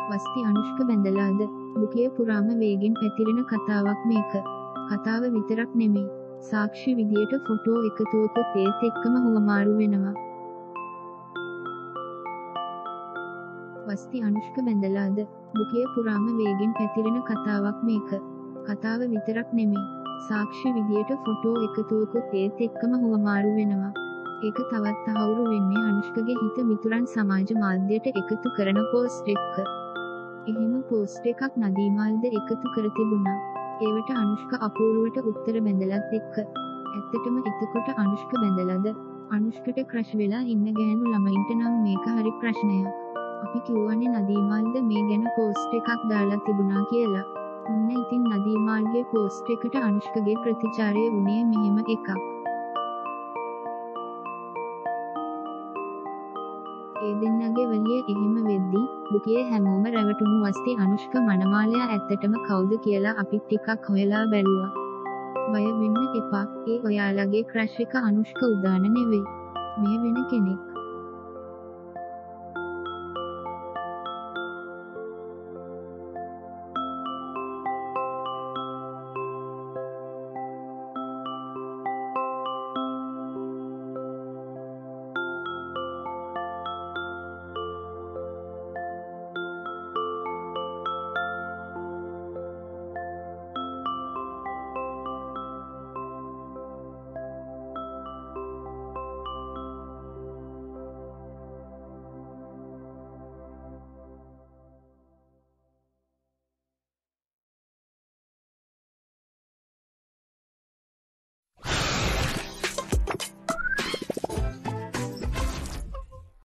wasthi anushka බැඳලාද බුකිය පුරාම වේගෙන් පැතිරෙන කතාවක් මේක. කතාව විතරක් නෙමෙයි. සාක්ෂි විදියට ෆොටෝ එකතුවකුත් ඒත් එක්කම හුවමාරු වෙනවා. wasthi anushka බැඳලාද බුකිය පුරාම වේගෙන් පැතිරෙන කතාවක් මේක. කතාව විතරක් නෙමෙයි. සාක්ෂි විදියට ෆොටෝ එකතුවකුත් ඒත් එක්කම හුවමාරු වෙනවා. ඒක තවත් තහවුරු වෙන්නේ අනුෂ්කගේ හිත මිතුරන් සමාජ මාධ්‍යයට එකතු කරන පෝස්ට් එකක. එහෙම පෝස්ට් එකක් නදීමාල්ද එකතු කර තිබුණා. ඒවට අනුෂ්ක අපූර්වට උත්තර බැඳලත් එක්ක. ඇත්තටම එතකොට අනුෂ්ක බැඳලාද? අනුෂ්කට ක්‍රෂ් වෙලා ඉන්න ගෑනු ළමයින්ට නම් මේක හරි ප්‍රශ්නයක්. අපි කියවන්නේ නදීමාල්ද මේ ගැන පෝස්ට් එකක් දාලා තිබුණා කියලා. ඔන්න ඉතින් නදීමාල්ගේ පෝස්ට් එකට අනුෂ්කගේ ප්‍රතිචාරය වුණේ මෙහෙම එකක්. ඒ දෙන්නගේ වලිය එහෙම වෙද්දි බුකියේ හැමෝම රැවටුණු wasthi අනුෂ්ක මනමාලයා ඇත්තටම කවුද කියලා අපි ටිකක් හොයලා බැලුවා. බය වෙන්න එපා. ඒ ඔයාලගේ ක්‍රෂ් එක අනුෂ්ක උදාන නෙවෙයි. මේ වෙන කෙනෙක්.